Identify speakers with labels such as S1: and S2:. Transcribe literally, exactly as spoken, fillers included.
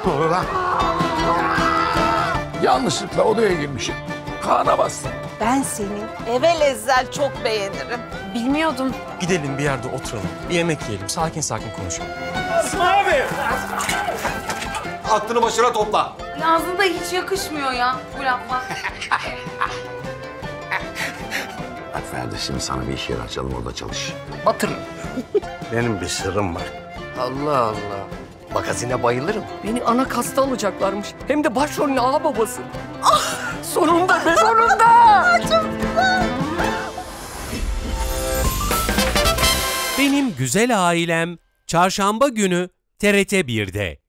S1: Ulan. Yanlışlıkla odaya girmişim. Kaan'a bastım.
S2: Ben seni evvel ezzel çok beğenirim.
S3: Bilmiyordum.
S4: Gidelim bir yerde oturalım, bir yemek yiyelim, sakin sakin konuşalım.
S5: Aklını başına topla.
S3: Ağzında hiç yakışmıyor ya bu laflar.
S1: Bak Ferdi, şimdi sana bir iş yeri açalım, orada çalış.
S6: Batırın.
S7: Benim bir sırrım var.
S6: Allah Allah. Magazine bayılırım. Beni ana kasta alacaklarmış. Hem de başrolün ağa babası. Ah! Sonunda be sonunda!
S8: Benim Güzel Ailem Çarşamba günü T R T bir'de.